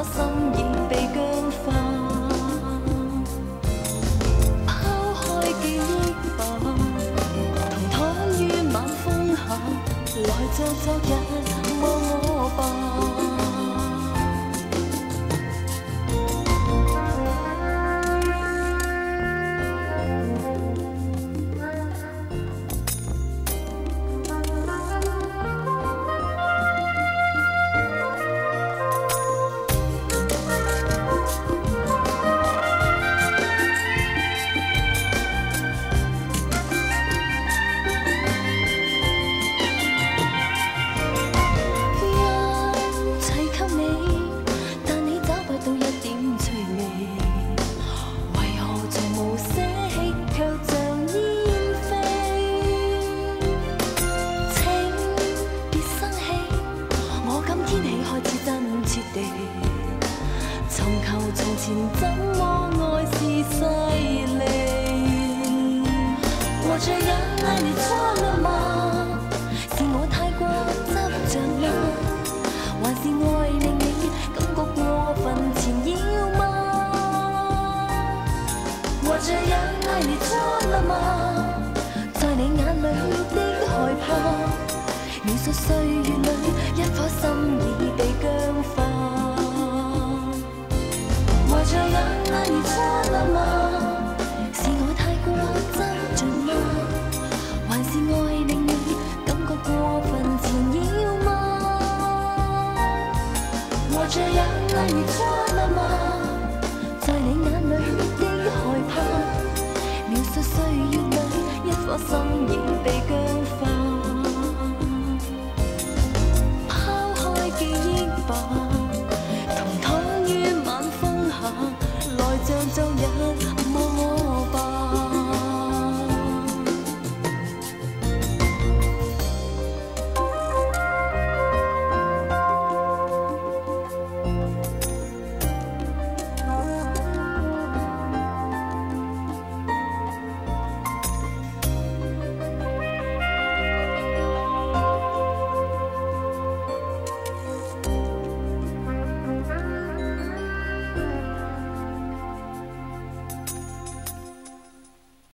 颗心已被僵化。抛开记忆吧，同躺于晚风下，来着昨日望我吧。 尋求從前怎麼愛是勢利，或這樣愛你錯了嗎？是我太過執着嗎？還是愛令你感覺過分纏繞嗎？或這樣愛你錯了嗎？在你眼裏的害怕，描述歲月裏一顆心已被僵化。 或這樣愛你錯了嗎？是我太過執着嗎？還是愛令你感覺過分纏繞嗎？或這樣愛你錯了嗎？在你眼裏的害怕，描述歲月裏一顆心已被僵。